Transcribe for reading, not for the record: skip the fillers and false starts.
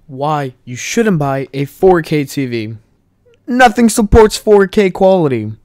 Why you shouldn't buy a 4K TV. Nothing supports 4K quality.